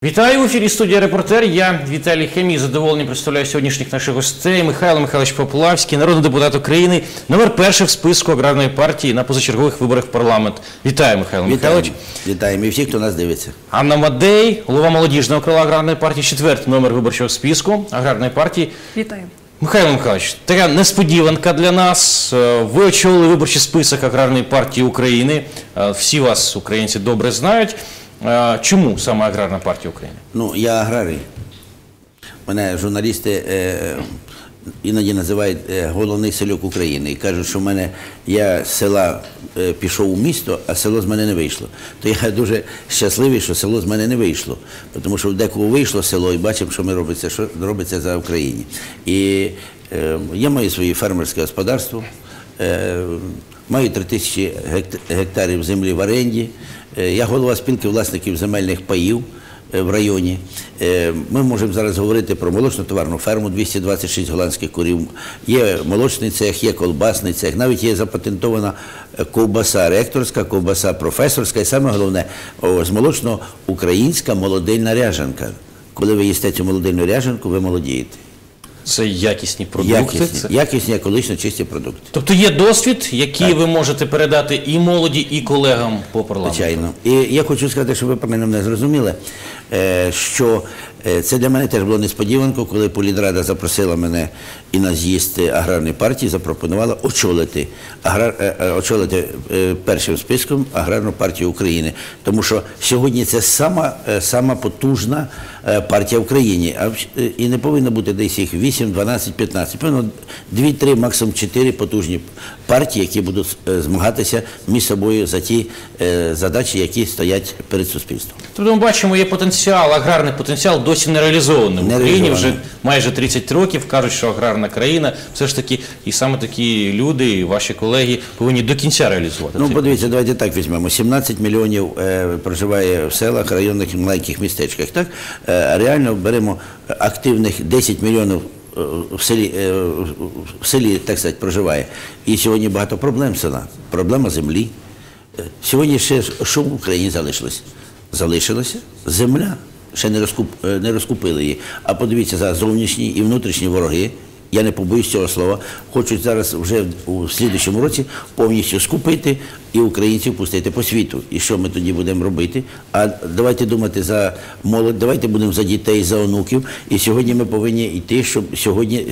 Вітаю, в ефірі студія «Репортер». Я, Віталій Хемій, задоволений представляю сьогоднішніх наших гостей. Михайло Михайлович Поплавський, народний депутат України, номер перший в списку аграрної партії на позачергових виборах в парламент. Вітаю, Михайло Михайлович. Вітаємо і всіх, хто нас дивиться. Анна Мадей, голова молодіжного крила аграрної партії, четвертий номер виборчого списку аграрної партії. Вітаю. Михайло Михайлович, така несподіванка для нас. Ви очолили виборчий список аграрної партії України. Всі вас, українці, добре знають. Чому саме аграрна партія України? Ну, я аграрій. Мене журналісти іноді називають головний селюк України. І кажуть, що я з села пішов у місто, а село з мене не вийшло. То я дуже щасливий, що село з мене не вийшло. Тому що в декого вийшло село і бачимо, що робиться за Україні. І я маю своє фермерське господарство, маю 3000 гектарів землі в оренді. Я голова спілки власників земельних паїв в районі. Ми можемо зараз говорити про молочно-товарну ферму, 226 голландських курів. Є молочний цех, є колбасний цех, навіть є запатентована ковбаса ректорська, ковбаса професорська і саме головне, молочно-українська молодильна ряжанка. Коли ви їсте цю молодильну ряжанку, ви молодієте. Це якісні продукти? Якісні, екологічно чисті продукти. Тобто є досвід, який ви можете передати і молоді, і колегам по парламенту? Звичайно. І я хочу сказати, що ви правильно мене зрозуміли, що це для мене теж було несподіванкою, коли політрада запросила мене і на з'їзд аграрної партії, запропонувала очолити першим списком аграрну партію України. Тому що сьогодні це сама потужна партія в Україні. І не повинно бути десь їх 8, 12, 15. Певно, 2-3, максимум 4 потужні партії, які будуть змагатися між собою за ті задачі, які стоять перед суспільством. Тобто ми бачимо, є потенціал, аграрний потенціал досі не реалізований. В Україні вже майже 30 років кажуть, що аграрна країна, все ж таки, і саме такі люди, і ваші колеги повинні до кінця реалізувати. Ну, подивіться, давайте так візьмемо. 17 мільйонів проживає в селах, районних і маленьких містечках, так? Реально беремо активних 10 мільйонів в селі, так сказати, проживає. І сьогодні багато проблем села. Проблема землі. Сьогодні ще що в Україні залишилось? Залишилася земля. Ще не розкупили її. А подивіться, зараз зовнішні і внутрішні вороги, я не побоюсь цього слова, хочуть зараз вже у слідчому році повністю скупити і українців пустити по світу. І що ми тоді будемо робити? А давайте думати за молодь, давайте будемо за дітей, за онуків. І сьогодні ми повинні йти, щоб сьогодні,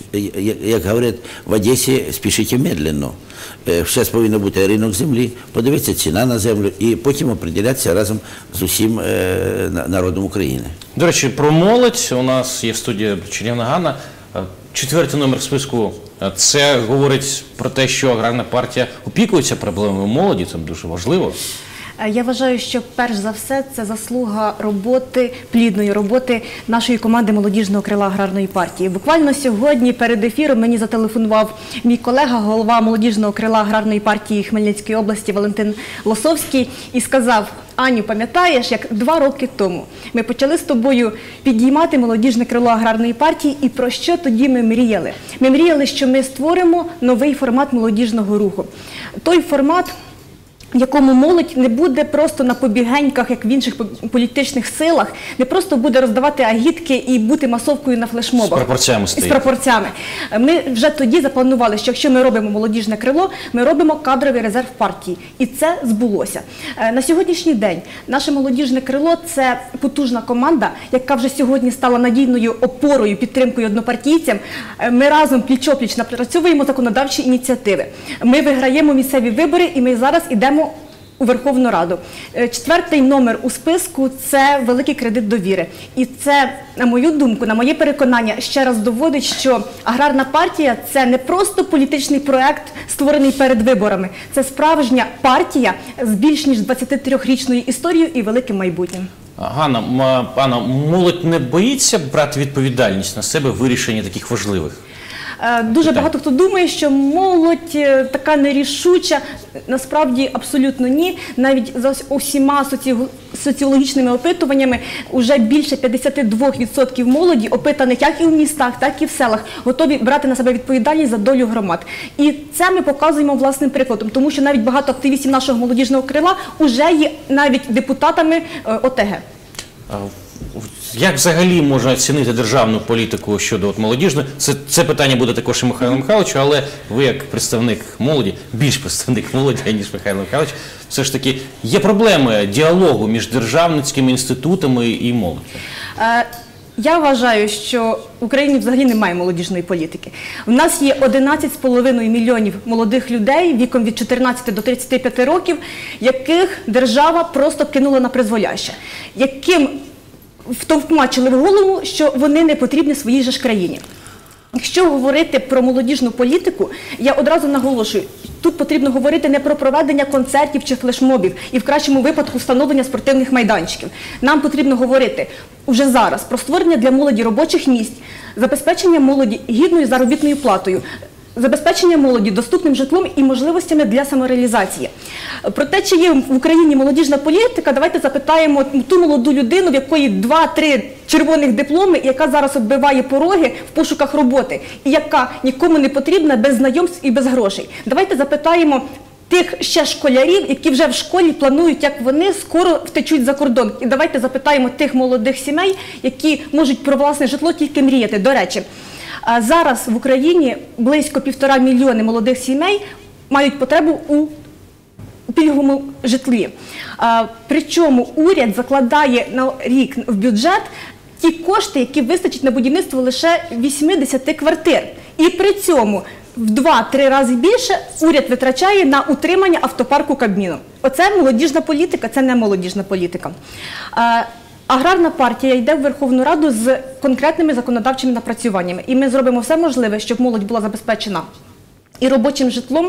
як говорять в Одесі, спішіть медленно. Зараз повинен бути ринок землі, подивитися ціна на землю і потім определятися разом з усім народом України. До речі, про молодь у нас є в студії чарівна Ганна. Четвертий номер списку – це говорить про те, що аграрна партія опікується проблемами молоді, це дуже важливо. Я вважаю, що перш за все це заслуга роботи, плідної роботи нашої команди молодіжного крила аграрної партії. Буквально сьогодні перед ефіром мені зателефонував мій колега, голова молодіжного крила аграрної партії Хмельницької області Валентин Лосовський і сказав: Аню, пам'ятаєш, як 2 роки тому ми почали з тобою підіймати молодіжне крило аграрної партії, і про що тоді ми мріяли? Ми мріяли, що ми створимо новий формат молодіжного руху. Той формат, в якому молодь не буде просто на побігеньках, як в інших політичних силах, не просто буде роздавати агітки і бути масовкою на флешмобах. З пропорціями стоїть. З пропорціями. Ми вже тоді запланували, що якщо ми робимо молодіжне крило, ми робимо кадровий резерв партії. І це збулося. На сьогоднішній день наше молодіжне крило – це потужна команда, яка вже сьогодні стала надійною опорою, підтримкою однопартійцям. Ми разом пліч-опліч напрацьовуємо законодавчі ініціативи. Ми виграємо місцеві вибори і ми зараз йдемо у Верховну Раду. Четвертий номер у списку – це великий кредит довіри. І це, на мою думку, на моє переконання, ще раз доводить, що аграрна партія – це не просто політичний проект, створений перед виборами. Це справжня партія з більш ніж 23-річною історією і великим майбутнім. Анна, молодь не боїться брати відповідальність на себе в вирішенні таких важливих? Дуже багато хто думає, що молодь така нерішуча. Насправді абсолютно ні. Навіть за усіма соціологічними опитуваннями вже більше 52% молоді, опитаних як і в містах, так і в селах, готові брати на себе відповідальність за долю громад. І це ми показуємо власним прикладом, тому що навіть багато активістів нашого молодіжного крила вже є навіть депутатами ОТГ. Як взагалі можна оцінити державну політику щодо молодіжної? Це питання буде також і Михайлу Михайловичу, але ви як представник молоді, більш представник молоді, ніж Михайло Михайлович, все ж таки є проблеми діалогу між державницькими інститутами і молоддю? Я вважаю, що в Україні взагалі немає молодіжної політики. У нас є 11,5 мільйонів молодих людей віком від 14 до 35 років, яких держава просто кинула на призволяще, яким втовкмачили в голову, що вони не потрібні своїй же ж країні. Якщо говорити про молодіжну політику, я одразу наголошую, тут потрібно говорити не про проведення концертів чи флешмобів і в кращому випадку встановлення спортивних майданчиків. Нам потрібно говорити уже зараз про створення для молоді робочих місць, забезпечення молоді гідною заробітною платою, забезпечення молоді доступним житлом і можливостями для самореалізації. Про те, чи є в Україні молодіжна політика, давайте запитаємо ту молоду людину, в якої 2-3 червоних дипломи, яка зараз оббиває пороги в пошуках роботи, і яка нікому не потрібна без знайомств і без грошей. Давайте запитаємо тих ще школярів, які вже в школі планують, як вони скоро втечуть за кордон. І давайте запитаємо тих молодих сімей, які можуть про власне житло тільки мріяти. До речі, зараз в Україні близько 1,5 мільйони молодих сімей мають потребу у пільговому житлі. Причому уряд закладає на рік в бюджет ті кошти, які вистачить на будівництво лише 80 квартир. І при цьому в 2-3 рази більше уряд витрачає на утримання автопарку Кабміну. Оце молодіжна політика, це не молодіжна політика. Аграрна партія йде в Верховну Раду з конкретними законодавчими напрацюваннями. І ми зробимо все можливе, щоб молодь була забезпечена і робочим житлом,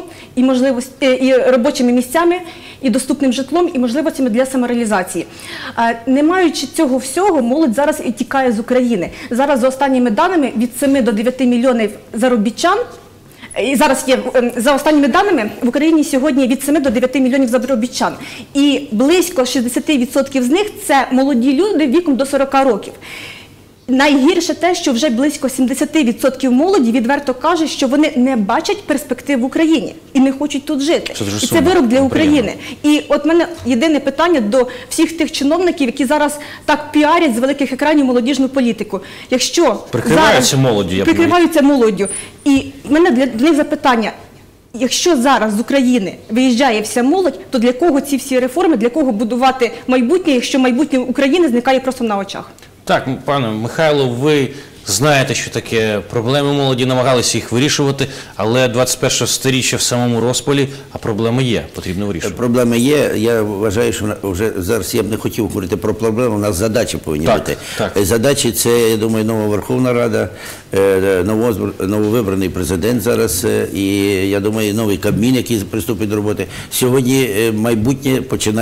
і робочими місцями, і доступним житлом, і можливостями для самореалізації. Не маючи цього всього, молодь зараз і тікає з України. Зараз, за останніми даними, від 7 до 9 мільйонів заробітчан, і зараз є, за останніми даними, в Україні сьогодні від 7 до 9 мільйонів заробітчан. І близько 60% з них – це молоді люди віком до 40 років. Найгірше те, що вже близько 70% молоді відверто каже, що вони не бачать перспектив в Україні і не хочуть тут жити. І це вирок для України. І от в мене єдине питання до всіх тих чиновників, які зараз так піарять з великих екранів молодіжну політику. Якщо прикриваються молоддю. Прикриваються молоддю. І в мене для них запитання. Якщо зараз з України виїжджає вся молодь, то для кого ці всі реформи, для кого будувати майбутнє, якщо майбутнє України зникає просто на очах? Так, пане Михайло, ви знаєте, що таке проблеми молоді, намагалися їх вирішувати, але 21-го сторіччя в самому розпалі, а проблеми є, потрібно вирішувати. Проблеми є, я вважаю, що вже зараз я б не хотів говорити про проблеми, у нас задачі повинні бути. Задачі – це, я думаю, нова Верховна Рада, нововибраний президент зараз, і, я думаю, новий Кабмін, який приступить до роботи. Сьогодні майбутнє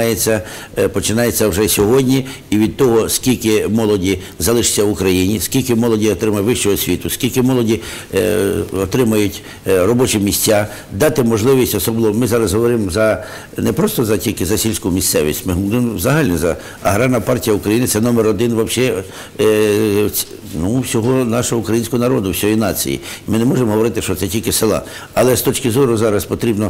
починається вже сьогодні, і від того, скільки молоді залишиться в Україні, скільки молоді отримає вищу освіту, скільки молоді отримають робочі місця, дати можливість, особливо, ми зараз говоримо не просто тільки за сільську місцевість, ми говоримо взагалі за Аграрна партія України, це номер 1 вообще, всього нашого українського народу, всієї нації. Ми не можемо говорити, що це тільки села. Але з точки зору зараз потрібно,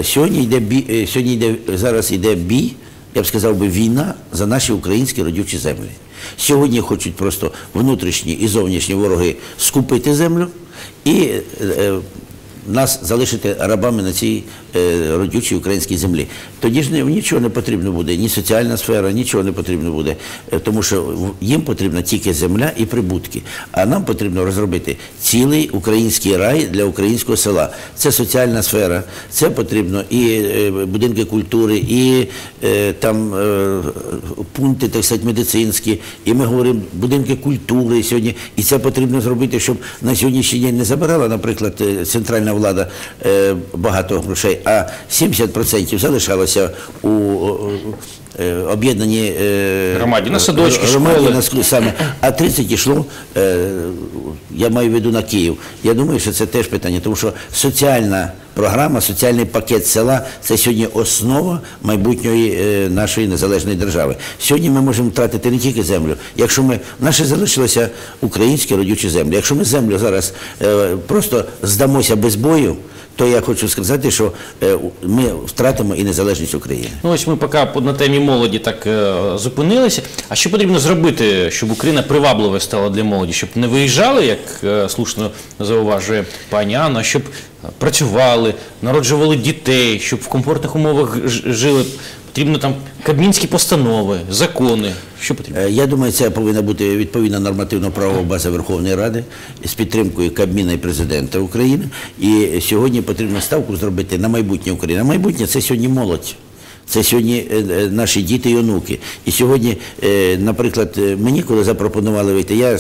зараз йде бій, я б сказав би, війна за наші українські родючі землі. Сьогодні хочуть просто внутрішні і зовнішні вороги скупити землю і нас залишити рабами на цій родючій українській землі. Тоді ж нічого не потрібно буде, ні соціальна сфера, нічого не потрібно буде, тому що їм потрібна тільки земля і прибутки. А нам потрібно розробити цілий український рай для українського села. Це соціальна сфера, це потрібно і будинки культури, і там пункти, так сказати, медицинські, і ми говоримо будинки культури сьогодні. І це потрібно зробити, щоб на сьогоднішній день не забирала, наприклад, центральна влада багато грошей, а 70% залишалося у об'єднаній громаді, на садочки, школи. Саме, а 30 йшло, я маю в виду, на Київ. Я думаю, що це теж питання, тому що соціальна програма, соціальний пакет села – це сьогодні основа майбутньої нашої незалежної держави. Сьогодні ми можемо втратити не тільки землю. Якщо в нас залишилися українські родючі землі, якщо ми землю зараз просто здамося без бою, то я хочу сказати, що ми втратимо і незалежність України. Ну ось ми поки на темі молоді так зупинилися. А що потрібно зробити, щоб Україна привабливою стала для молоді? Щоб не виїжджали, як слушно зауважує пані Анна, щоб працювали, народжували дітей, щоб в комфортних умовах жили. Потрібно там кабмінські постанови, закони. Що потрібно? Я думаю, це повинна бути відповідна нормативно-правова база Верховної Ради з підтримкою Кабміна і Президента України. І сьогодні потрібно ставку зробити на майбутнє України. На майбутнє – це сьогодні молодь. Це сьогодні наші діти і онуки. І сьогодні, наприклад, мені коли запропонували вийти,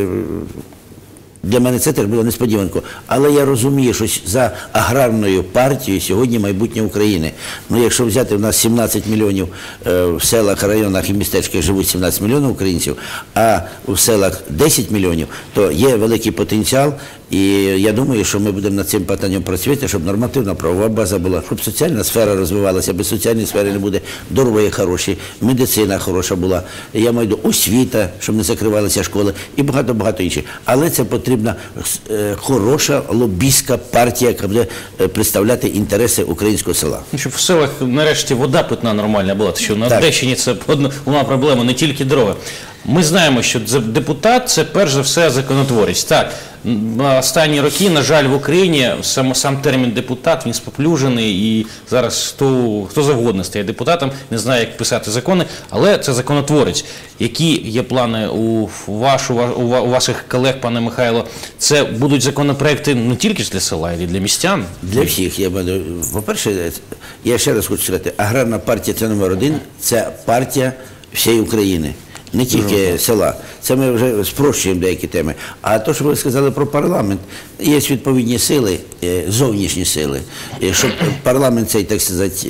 для мене це теж було несподіванко. Але я розумію, що за аграрною партією сьогодні майбутнє України. Ну, якщо взяти, в нас 17 мільйонів в селах, районах і містечках живуть 17 мільйонів українців, а в селах 10 мільйонів, то є великий потенціал. І я думаю, що ми будемо над цим питанням працювати, щоб нормативна правова база була, щоб соціальна сфера розвивалася, без соціальної сфери не буде, дороги хороші, медицина хороша була, я маю до освіта, щоб не закривалися школи і багато-багато інших. Але це потрібна хороша лобістська партія, яка буде представляти інтереси українського села. Щоб в селах нарешті вода питна нормальна була, тому що на Одещині це одна проблема, не тільки дороги. Ми знаємо, що депутат – це перш за все законотворець. Так, на останні роки, на жаль, в Україні сам термін депутат, він споплюжений, і зараз хто завгодно стає депутатом, не знає, як писати закони, але це законотворець. Які є плани у ваших колег, пане Михайло? Це будуть законопроекти не тільки для села, а й для містян? Для всіх. По-перше, я ще раз хочу сказати, аграрна партія – це номер один, це партія всієї України. Не тільки села. Це ми вже спрощуємо деякі теми. А то, що ви сказали про парламент, є відповідні сили, зовнішні сили, щоб парламент цей, так сказати,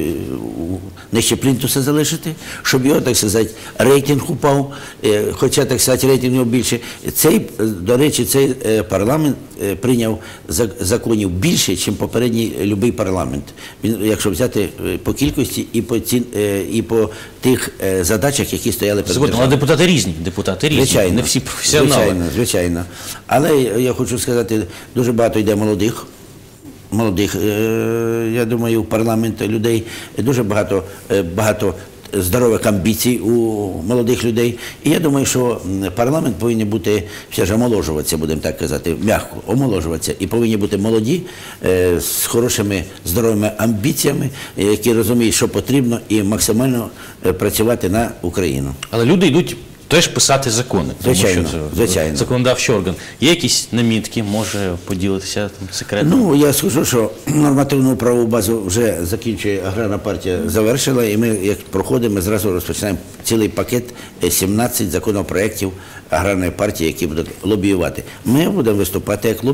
нижче плінтуса залишити, щоб його, так сказати, рейтинг упав, хоча, так сказати, рейтинг його більше. До речі, цей парламент прийняв законів більше, ніж попередній будь-який парламент. Якщо взяти по кількості і по тих задачах, які стояли перед державою. Але депутати різні, Звичайно, не всі професіонали. Звичайно. Але я хочу сказати, дуже багато йде молодих, я думаю, в парламент людей, дуже багато здорових амбіцій у молодих людей. І я думаю, що парламент повинен бути, все ж омоложуватися, будемо так казати, м'яко омоложуватися. І повинні бути молоді, з хорошими здоровими амбіціями, які розуміють, що потрібно, і максимально працювати на Україну. Але люди йдуть теж писати закони, Звичайно, тому що звичайно. це законодавчий орган. Є якісь намітки, може поділитися секретом? Ну, я скажу, що нормативну правову базу вже закінчує аграрна партія, завершила, і ми, як проходимо, ми зразу розпочинаємо цілий пакет 17 законопроєктів аграрної партії, які будуть лобіювати. Ми будемо виступати як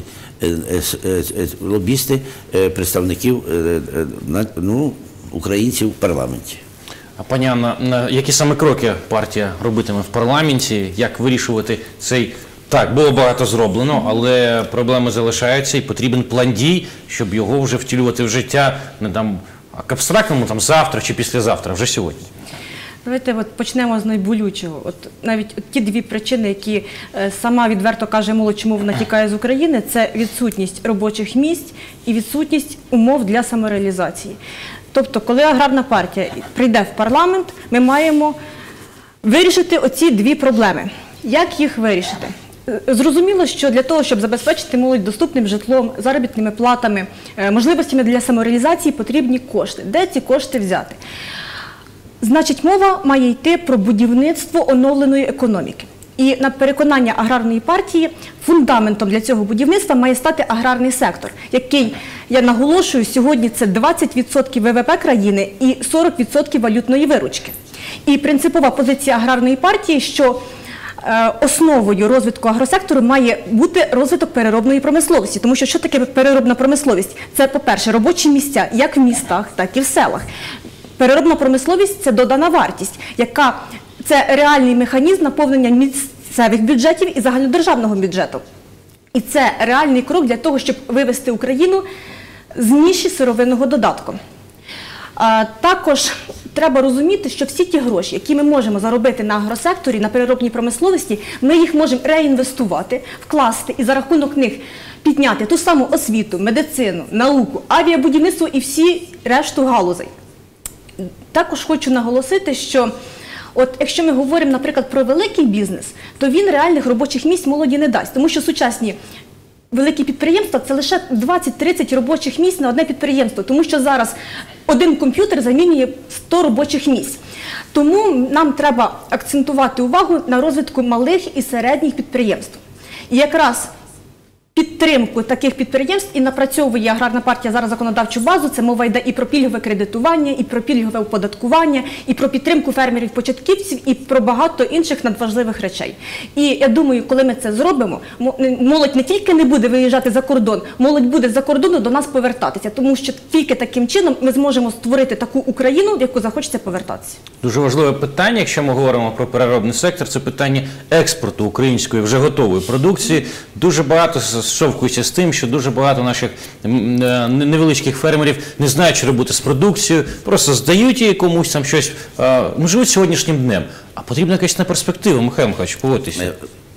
лобісти представників українців в парламенті. А пані Анна, які саме кроки партія робитиме в парламенті, як вирішувати цей... Так, було багато зроблено, але проблеми залишаються і потрібен план дій, щоб його вже втілювати в життя не там абстрактному, там завтра чи післязавтра, вже сьогодні. Давайте почнемо з найболючого. Навіть ті дві причини, які сама відверто каже молодь, чому вона тікає з України, це відсутність робочих місць і відсутність умов для самореалізації. Тобто, коли аграрна партія прийде в парламент, ми маємо вирішити оці дві проблеми. Як їх вирішити? Зрозуміло, що для того, щоб забезпечити молодь доступним житлом, заробітними платами, можливостями для самореалізації, потрібні кошти. Де ці кошти взяти? Значить, мова має йти про будівництво оновленої економіки. І на переконання аграрної партії фундаментом для цього будівництва має стати аграрний сектор, який, я наголошую, сьогодні це 20% ВВП країни і 40% валютної виручки. І принципова позиція аграрної партії, що основою розвитку агросектору має бути розвиток переробної промисловості. Тому що що таке переробна промисловість? Це, по-перше, робочі місця як в містах, так і в селах. Переробна промисловість – це додана вартість, яка це реальний механізм наповнення місцевих бюджетів і загальнодержавного бюджету. І це реальний крок для того, щоб вивести Україну з ніші сировинного додатку. Також треба розуміти, що всі ті гроші, які ми можемо заробити на агросекторі, на переробній промисловості, ми їх можемо реінвестувати, вкласти і за рахунок них підняти ту саму освіту, медицину, науку, авіабудівництво і всі решту галузей. Також хочу наголосити, що от якщо ми говоримо, наприклад, про великий бізнес, то він реальних робочих місць молоді не дасть, тому що сучасні великі підприємства – це лише 20-30 робочих місць на одне підприємство, тому що зараз один комп'ютер замінює 100 робочих місць. Тому нам треба акцентувати увагу на розвитку малих і середніх підприємств. І якраз підтримку таких підприємств і напрацьовує аграрна партія зараз законодавчу базу. Це мова йде і про пільгове кредитування, і про пільгове оподаткування, і про підтримку фермерів-початківців, і про багато інших надважливих речей. І я думаю, коли ми це зробимо, молодь не тільки не буде виїжджати за кордон, молодь буде з-за кордону до нас повертатися, тому що тільки таким чином ми зможемо створити таку Україну, в яку захочеться повертатися. Дуже важливе питання, якщо ми говоримо про переробний сектор, це питання експорту української вже готової продукції. Дуже багато зшовкується з тим, що дуже багато наших невеличких фермерів не знають, що робити з продукцією, просто здають її комусь там щось, живуть сьогоднішнім днем. А потрібна якась на перспектива, Михайло Михайлович, погодьтеся.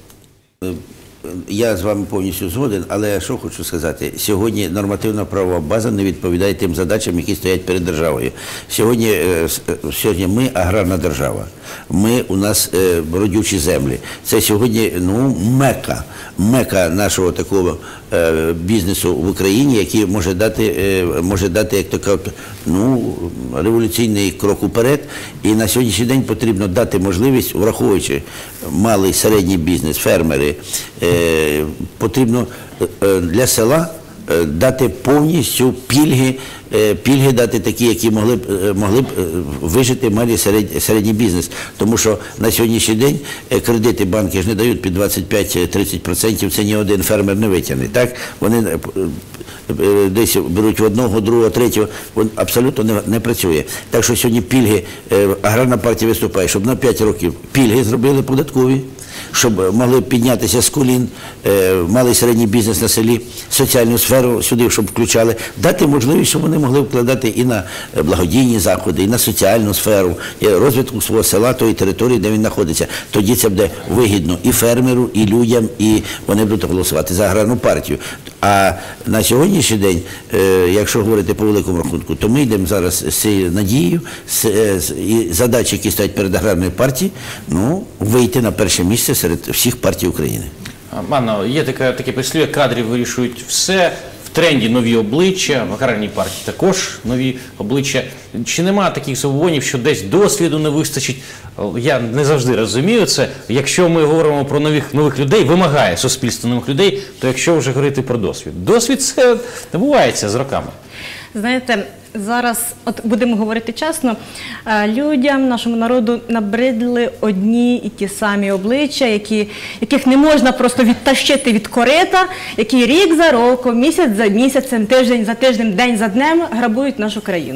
Я з вами повністю згоден, але що хочу сказати, сьогодні нормативна правова база не відповідає тим задачам, які стоять перед державою. Сьогодні ми аграрна держава, у нас родючі землі. Це сьогодні мека нашого такого бізнесу в Україні, який може дати, як то кажуть, революційний крок уперед. І на сьогоднішній день потрібно дати можливість, враховуючи малий, середній бізнес, фермери, потрібно для села дати повністю пільги дати такі, які могли б вижити малий середній бізнес. Тому що на сьогоднішній день кредити банки ж не дають під 25-30%, це ні один фермер не витягне. Так? Вони десь беруть в одного, другого, третього, абсолютно не працює. Так що сьогодні пільги, аграрна партія виступає, щоб на 5 років пільги зробили податкові, щоб могли піднятися з колін малий і середній бізнес на селі, соціальну сферу сюди, щоб включали, дати можливість, щоб вони могли вкладати і на благодійні заходи, і на соціальну сферу, і розвитку свого села, тої території, де він знаходиться. Тоді це буде вигідно і фермеру, і людям, і вони будуть голосувати за аграрну партію. А на сьогоднішній день, якщо говорити по великому рахунку, то ми йдемо зараз з цією надією, і задачі, які стоять перед аграрною партією, вийти на перше місце серед всіх партій України. Анна, є таке прислів'я, кадри вирішують все, в тренді нові обличчя, в аграрній партії також нові обличчя. Чи немає таких забобонів, що десь досвіду не вистачить? Я не завжди розумію це. Якщо ми говоримо про нових людей, вимагає суспільство нових людей, то якщо вже говорити про досвід це набувається з роками. Знаєте, зараз, от будемо говорити чесно, людям, нашому народу набридли одні і ті самі обличчя, яких не можна просто відтащити від корита, які рік за роком, місяць за місяцем, тиждень за тижнем, день за днем грабують нашу країну.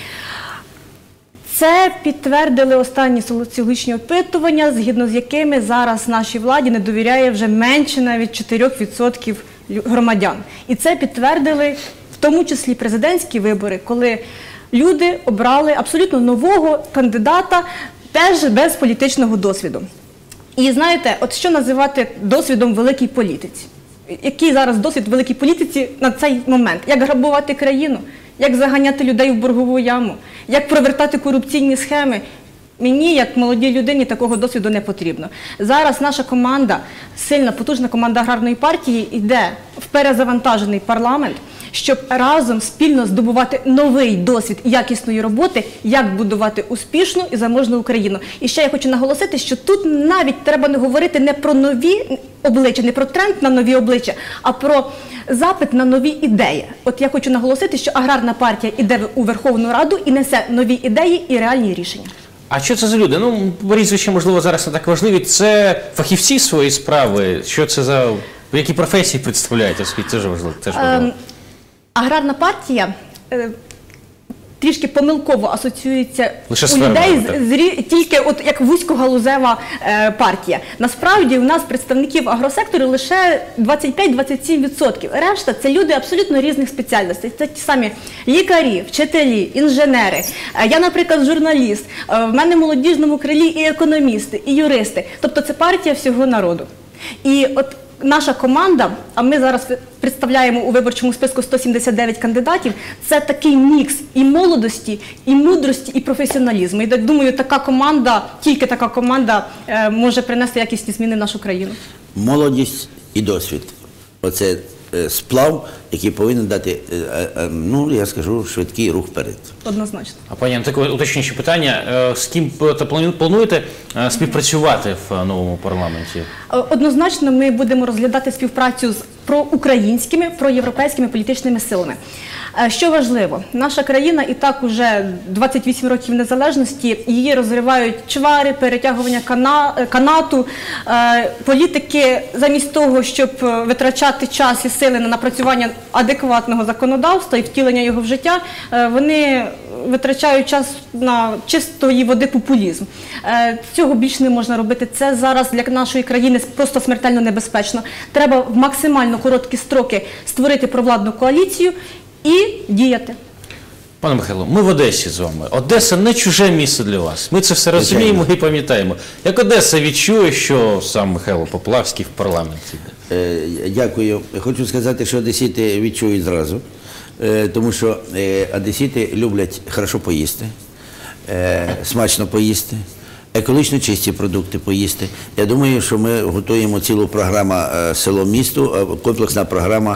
Це підтвердили останні соціологічні опитування, згідно з якими зараз нашій владі не довіряє вже менше навіть 4% громадян. І це підтвердили в тому числі президентські вибори, коли люди обрали абсолютно нового кандидата, теж без політичного досвіду. І знаєте, от що називати досвідом в великій політиці? Який зараз досвід в великій політиці на цей момент? Як грабувати країну? Як заганяти людей в боргову яму? Як провертати корупційні схеми? Мені, як молодій людині, такого досвіду не потрібно. Зараз наша команда, сильна, потужна команда аграрної партії, йде в перезавантажений парламент, щоб разом спільно здобувати новий досвід якісної роботи, як будувати успішну і заможну Україну. І ще я хочу наголосити, що тут навіть треба не говорити не про нові обличчя, не про тренд на нові обличчя, а про запит на нові ідеї. От я хочу наголосити, що аграрна партія йде у Верховну Раду і несе нові ідеї і реальні рішення. А що це за люди? Прізвища, можливо, зараз не так важливі. Це фахівці своєї справи? Що це за... Які професії представляють? Оскільки це ж важливо. Аграрна партія трішки помилково асоціюється лише у людей тільки от як вузькогалузева партія. Насправді у нас представників агросектору лише 25-27%. Решта – це люди абсолютно різних спеціальностей. Це ті самі лікарі, вчителі, інженери. Я, наприклад, журналіст. В мене в молодіжному крилі і економісти, і юристи. Тобто це партія всього народу. І от наша команда, а ми зараз представляємо у виборчому списку 179 кандидатів, це такий мікс і молодості, і мудрості, і професіоналізму. І так думаю, така команда, тільки така команда може принести якісні зміни в нашу країну. Молодість і досвід. Оце сплав, який повинен дати, ну, я скажу, швидкий рух вперед. Однозначно. А пані, таке уточнююче питання. З ким плануєте співпрацювати в новому парламенті? Однозначно ми будемо розглядати співпрацю з проукраїнськими, проєвропейськими політичними силами. Що важливо, наша країна і так уже 28 років незалежності, її розривають чвари, перетягування канату. Політики замість того, щоб витрачати час і сили на напрацювання адекватного законодавства і втілення його в життя, вони витрачають час на чистої води популізм. Цього більш не можна робити. Це зараз для нашої країни просто смертельно небезпечно. Треба в максимально короткі строки створити провладну коаліцію і діяти. Пане Михайло, ми в Одесі з вами. Одеса не чуже місце для вас. Ми це все розуміємо і пам'ятаємо. Як Одеса відчує, що сам Михайло Поплавський в парламенті? Дякую. Хочу сказати, що одесити відчують зразу, тому що одесити люблять хорошо поїсти, смачно поїсти, екологічно чисті продукти поїсти. Я думаю, що ми готуємо цілу програму «Село-місто», комплексна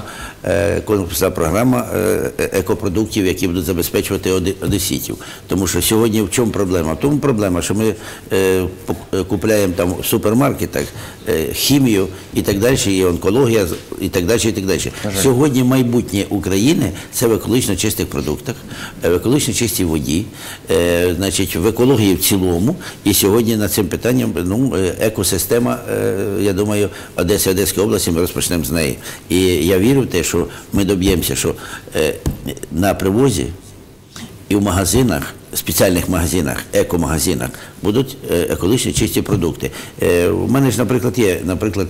програма екопродуктів, які будуть забезпечувати одеситів. Тому що сьогодні в чому проблема? В тому проблема, що ми купуємо там в супермаркетах хімію і так далі, і онкологія, і так далі, і так далі. Сьогодні майбутнє України – це в екологічно чистих продуктах, в екологічно чистій воді, значить, в екології в цілому. І сьогодні над цим питанням, ну, екосистема, я думаю, Одеса і Одеської області, ми розпочнемо з неї. І я вірю в те, що ми доб'ємося, що на привозі і в магазинах, спеціальних магазинах, екомагазинах будуть екологічно чисті продукти. У мене ж, наприклад, є,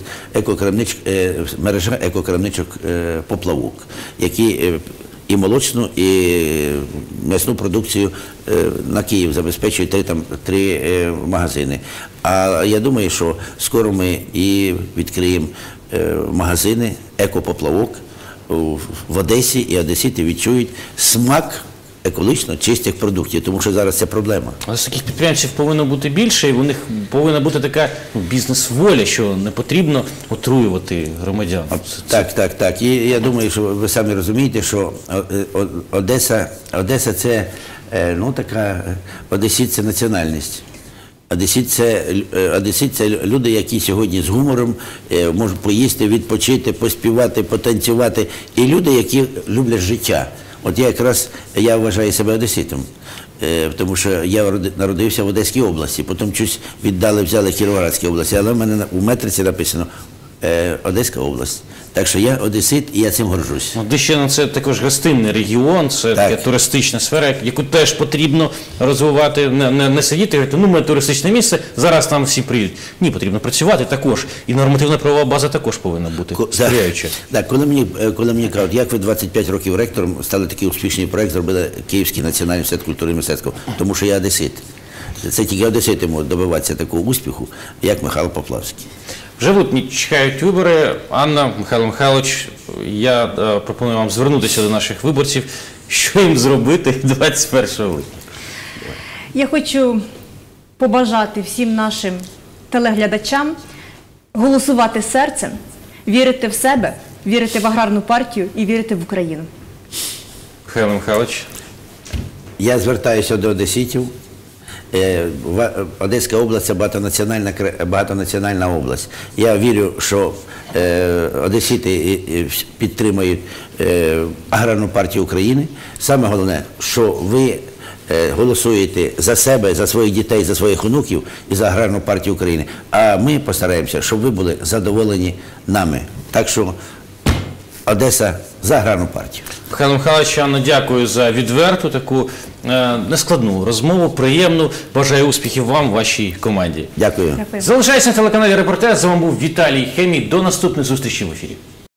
мережа екокрамничок «Поплавок», які і молочну, і м'ясну продукцію на Київ забезпечують три магазини. А я думаю, що скоро ми і відкриємо магазини «Екопоплавок» в Одесі, і одесити відчують смак екологічно чистих продуктів, тому що зараз це проблема. Але таких підприємців повинно бути більше, і у них повинна бути така бізнес-воля, що не потрібно отруювати громадян. Так. І я думаю, що ви самі розумієте, що Одеса це, ну, така, одесит – це національність. Одесит – це люди, які сьогодні з гумором можуть поїсти, відпочити, поспівати, потанцювати. І люди, які люблять життя. От я вважаю себе одеситом, тому що я народився в Одеській області, потім щось взяли Кіровоградській області, але в мене у метриці написано Одеська область. Так що я одесит і я цим горжусь. Одещина – це також гостинний регіон, це така туристична сфера, яку теж потрібно розвивати, не сидіти і говорити, ну, ми туристичне місце, зараз там всі приїдуть. Ні, потрібно працювати також. І нормативна правова база також повинна бути сприяюча. Так, коли мені кажуть, як ви 25 років ректором стали такий успішний проєкт, зробили Київський національний університет культури і мистецтва, тому що я одесит. Це тільки одесити можуть добиватися такого успіху, як Михайло Поплавський. Вже чекають вибори. Анна, Михайло Михайлович, я пропоную вам звернутися до наших виборців. Що їм зробити 21 липня? Я хочу побажати всім нашим телеглядачам голосувати серцем, вірити в себе, вірити в аграрну партію і вірити в Україну. Михайло Михайлович. Я звертаюся до одеситів. Одеська область – це багатонаціональна область. Я вірю, що одесити підтримують аграрну партію України. Саме головне, що ви голосуєте за себе, за своїх дітей, за своїх онуків і за аграрну партію України. А ми постараємося, щоб ви були задоволені нами. Так що Одеса за аграрну партію. Михайло Михайлович, Анна, дякую за відверту, таку нескладну розмову, приємну. Бажаю успіхів вам, вашій команді. Дякую. Залишайтеся на телеканалі «Репортер». З вами був Віталій Хемій. До наступної зустрічі в ефірі.